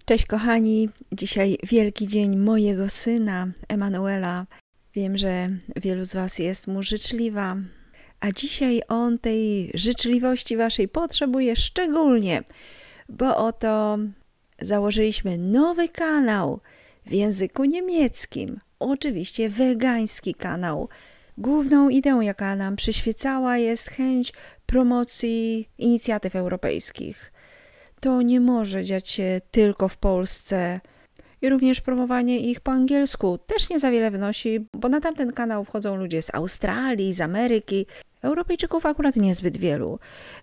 Cześć kochani, dzisiaj wielki dzień mojego syna, Emanuela. Wiem, że wielu z Was jest mu życzliwa, a dzisiaj on tej życzliwości Waszej potrzebuje szczególnie, bo oto założyliśmy nowy kanał w języku niemieckim, oczywiście wegański kanał. Główną ideą, jaka nam przyświecała, jest chęć promocji inicjatyw europejskich. To nie może dziać się tylko w Polsce i również promowanie ich po angielsku też nie za wiele wnosi, bo na tamten kanał wchodzą ludzie z Australii, z Ameryki, Europejczyków akurat niezbyt wielu.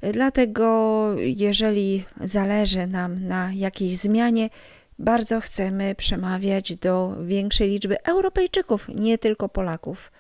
Dlatego jeżeli zależy nam na jakiejś zmianie, bardzo chcemy przemawiać do większej liczby Europejczyków, nie tylko Polaków.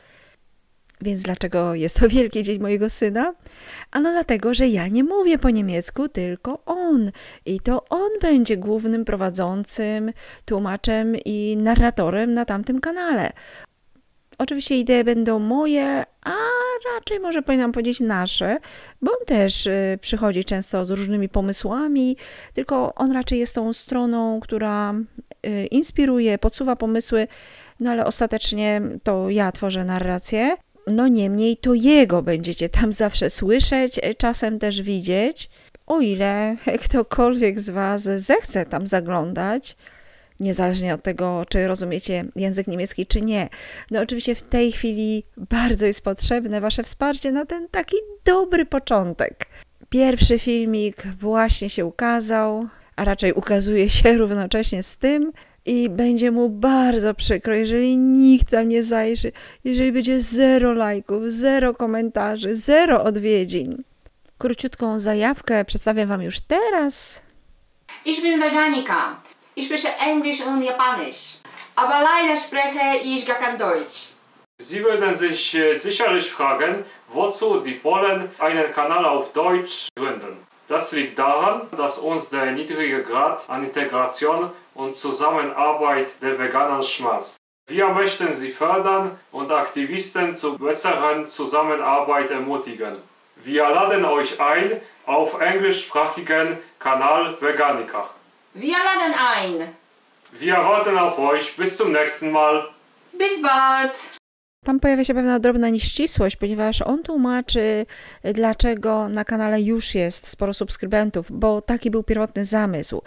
Więc dlaczego jest to wielki dzień mojego syna? Ano dlatego, że ja nie mówię po niemiecku, tylko on. I to on będzie głównym prowadzącym, tłumaczem i narratorem na tamtym kanale. Oczywiście idee będą moje, a raczej może powinnam powiedzieć nasze, bo on też przychodzi często z różnymi pomysłami, tylko on raczej jest tą stroną, która inspiruje, podsuwa pomysły, no ale ostatecznie to ja tworzę narrację. No niemniej to jego będziecie tam zawsze słyszeć, czasem też widzieć, o ile ktokolwiek z Was zechce tam zaglądać, niezależnie od tego, czy rozumiecie język niemiecki, czy nie. No oczywiście w tej chwili bardzo jest potrzebne Wasze wsparcie na ten taki dobry początek. Pierwszy filmik właśnie się ukazał, a raczej ukazuje się równocześnie z tym, i będzie mu bardzo przykro, jeżeli nikt tam nie zajrzy, jeżeli będzie 0 lajków, 0 komentarzy, 0 odwiedzin. Króciutką zajawkę przedstawię Wam już teraz. Ich bin Veganica. Ich spreche Englisch und Japanisch. Aber leider spreche ich gar kein Deutsch. Sie würden sich sicherlich fragen, wozu die Polen einen Kanal auf Deutsch gründen. Das liegt daran, dass uns der niedrige Grad an Integration und Zusammenarbeit der Veganer schmerzt. Wir möchten sie fördern und Aktivisten zur besseren Zusammenarbeit ermutigen. Wir laden euch ein auf englischsprachigen Kanal Veganica. Wir laden ein. Wir warten auf euch. Bis zum nächsten Mal. Bis bald. Tam pojawia się pewna drobna nieścisłość, ponieważ on tłumaczy, dlaczego na kanale już jest sporo subskrybentów, bo taki był pierwotny zamysł.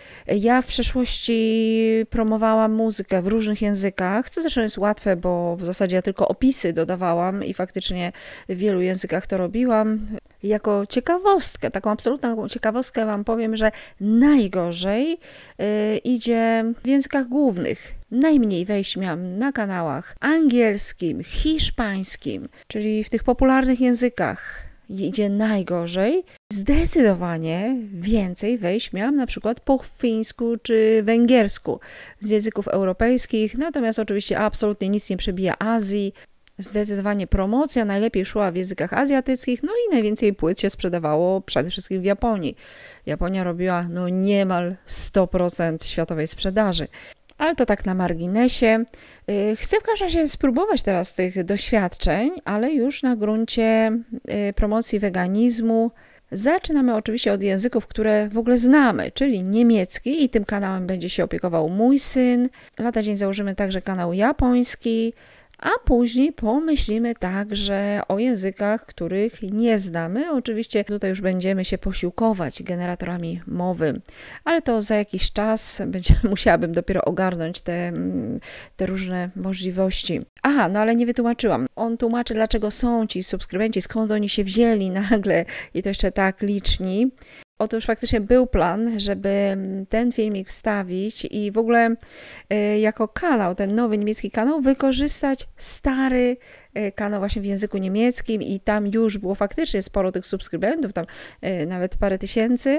Ja w przeszłości promowałam muzykę w różnych językach, co zresztą jest łatwe, bo w zasadzie ja tylko opisy dodawałam i faktycznie w wielu językach to robiłam. Jako ciekawostkę, taką absolutną ciekawostkę Wam powiem, że najgorzej idzie w językach głównych. Najmniej wejść miałam na kanałach angielskim, hiszpańskim, czyli w tych popularnych językach idzie najgorzej. Zdecydowanie więcej wejść miałam na przykład po fińsku czy węgiersku z języków europejskich, natomiast oczywiście absolutnie nic nie przebija Azji. Zdecydowanie promocja najlepiej szła w językach azjatyckich, no i najwięcej płyt się sprzedawało przede wszystkim w Japonii. Japonia robiła no niemal 100% światowej sprzedaży. Ale to tak na marginesie. Chcę w każdym razie spróbować teraz tych doświadczeń, ale już na gruncie promocji weganizmu. Zaczynamy oczywiście od języków, które w ogóle znamy, czyli niemiecki i tym kanałem będzie się opiekował mój syn. Lada dzień założymy także kanał japoński, a później pomyślimy także o językach, których nie znamy. Oczywiście tutaj już będziemy się posiłkować generatorami mowy, ale to za jakiś czas musiałabym dopiero ogarnąć te różne możliwości. Aha, no ale nie wytłumaczyłam. On tłumaczy, dlaczego są ci subskrybenci, skąd oni się wzięli nagle i to jeszcze tak liczni. Otóż faktycznie był plan, żeby ten filmik wstawić i w ogóle jako kanał, ten nowy niemiecki kanał, wykorzystać stary kanał właśnie w języku niemieckim i tam już było faktycznie sporo tych subskrybentów, tam nawet parę tysięcy.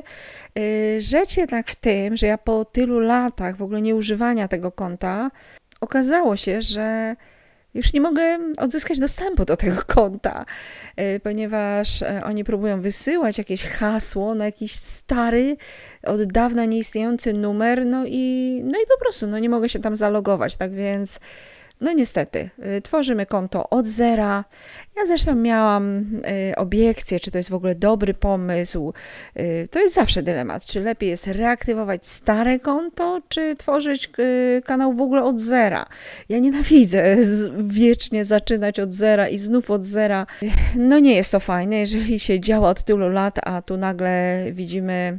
Rzecz jednak w tym, że ja po tylu latach w ogóle nieużywania tego konta okazało się, że już nie mogę odzyskać dostępu do tego konta, ponieważ oni próbują wysyłać jakieś hasło na jakiś stary, od dawna nieistniejący numer, no i po prostu no nie mogę się tam zalogować, tak więc No niestety, tworzymy konto od zera. Ja zresztą miałam obiekcję, czy to jest w ogóle dobry pomysł. To jest zawsze dylemat, czy lepiej jest reaktywować stare konto, czy tworzyć kanał w ogóle od zera. Ja nienawidzę wiecznie zaczynać od zera i znów od zera. No nie jest to fajne, jeżeli się działa od tylu lat, a tu nagle widzimy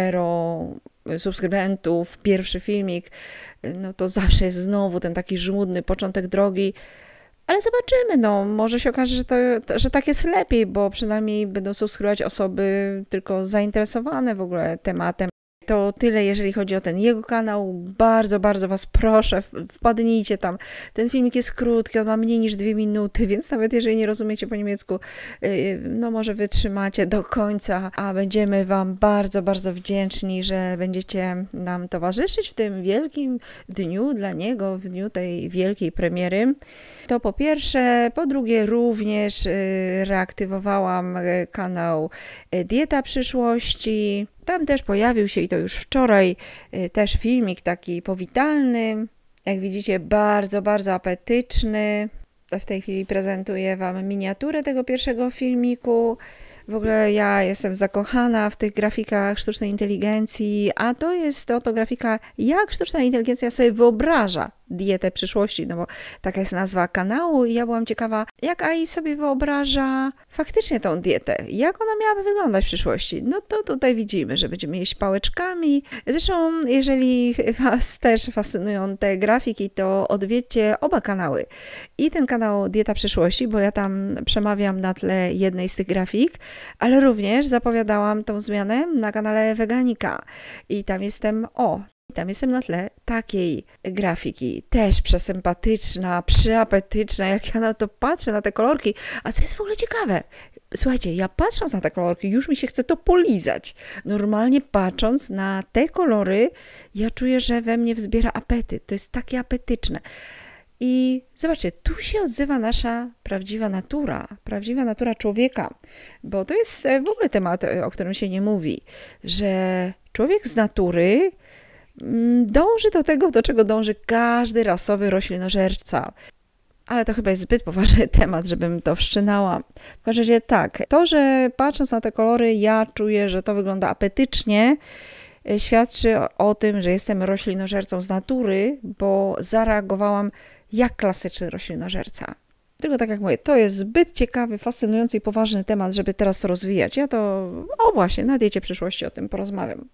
0 subskrybentów, pierwszy filmik, no to zawsze jest znowu ten taki żmudny początek drogi, ale zobaczymy, no może się okaże, że tak jest lepiej, bo przynajmniej będą subskrybować osoby tylko zainteresowane w ogóle tematem. To tyle, jeżeli chodzi o ten jego kanał. Bardzo, bardzo Was proszę, wpadnijcie tam. Ten filmik jest krótki, on ma mniej niż 2 minuty, więc nawet jeżeli nie rozumiecie po niemiecku, no może wytrzymacie do końca, a będziemy Wam bardzo, bardzo wdzięczni, że będziecie nam towarzyszyć w tym wielkim dniu dla niego, w dniu tej wielkiej premiery. To po pierwsze. Po drugie, również reaktywowałam kanał Dieta Przyszłości. Tam też pojawił się, i to już wczoraj, też filmik taki powitalny. Jak widzicie, bardzo, bardzo apetyczny. W tej chwili prezentuję Wam miniaturę tego pierwszego filmiku. W ogóle ja jestem zakochana w tych grafikach sztucznej inteligencji, a to jest oto grafika, jak sztuczna inteligencja sobie wyobraża dietę przyszłości, no bo taka jest nazwa kanału i ja byłam ciekawa, jak AI sobie wyobraża faktycznie tą dietę, jak ona miałaby wyglądać w przyszłości. No to tutaj widzimy, że będziemy jeść pałeczkami. Zresztą, jeżeli Was też fascynują te grafiki, to odwiedźcie oba kanały. I ten kanał Dieta Przyszłości, bo ja tam przemawiam na tle jednej z tych grafik, ale również zapowiadałam tą zmianę na kanale Veganika. I tam jestem, tam jestem na tle takiej grafiki, też przesympatyczna, przyapetyczna, jak ja na to patrzę, na te kolorki. A co jest w ogóle ciekawe, słuchajcie, ja patrząc na te kolorki, już mi się chce to polizać. Normalnie patrząc na te kolory, ja czuję, że we mnie wzbiera apetyt. To jest takie apetyczne. I zobaczcie, tu się odzywa nasza prawdziwa natura człowieka, bo to jest w ogóle temat, o którym się nie mówi, że człowiek z natury dąży do tego, do czego dąży każdy rasowy roślinożerca. Ale to chyba jest zbyt poważny temat, żebym to wszczynała. W każdym razie tak, to, że patrząc na te kolory, ja czuję, że to wygląda apetycznie, świadczy o tym, że jestem roślinożercą z natury, bo zareagowałam jak klasyczny roślinożerca. Tylko tak jak mówię, to jest zbyt ciekawy, fascynujący i poważny temat, żeby teraz to rozwijać. Ja to, właśnie, na Diecie Przyszłości o tym porozmawiam.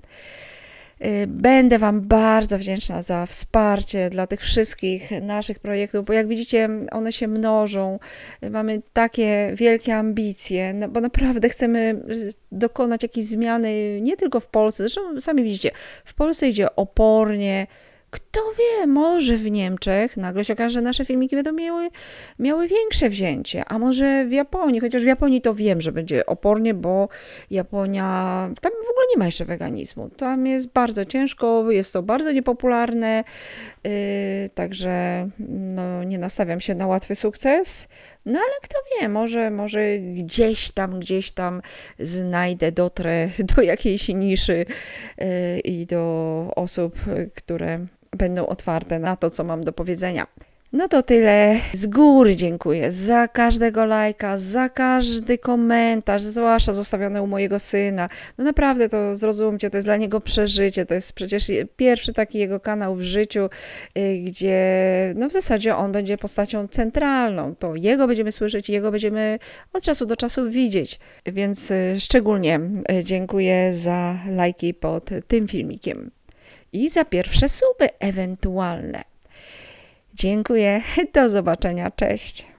Będę Wam bardzo wdzięczna za wsparcie dla tych wszystkich naszych projektów, bo jak widzicie, one się mnożą. Mamy takie wielkie ambicje, bo naprawdę chcemy dokonać jakiejś zmiany nie tylko w Polsce. Zresztą sami widzicie, w Polsce idzie opornie. Kto wie, może w Niemczech nagle się okaże, że nasze filmiki będą miały większe wzięcie, a może w Japonii, chociaż w Japonii to wiem, że będzie opornie, bo Japonia, tam w ogóle nie ma jeszcze weganizmu, tam jest bardzo ciężko, jest to bardzo niepopularne, także no, nie nastawiam się na łatwy sukces, no ale kto wie, może gdzieś tam dotrę do jakiejś niszy i do osób, które będą otwarte na to, co mam do powiedzenia. No to tyle. Z góry dziękuję za każdego lajka, za każdy komentarz, zwłaszcza zostawiony u mojego syna. No naprawdę, to zrozumcie, to jest dla niego przeżycie. To jest przecież pierwszy taki jego kanał w życiu, gdzie no w zasadzie on będzie postacią centralną. To jego będziemy słyszeć, jego będziemy od czasu do czasu widzieć. Więc szczególnie dziękuję za lajki pod tym filmikiem. I za pierwsze suby ewentualne. Dziękuję, do zobaczenia, cześć.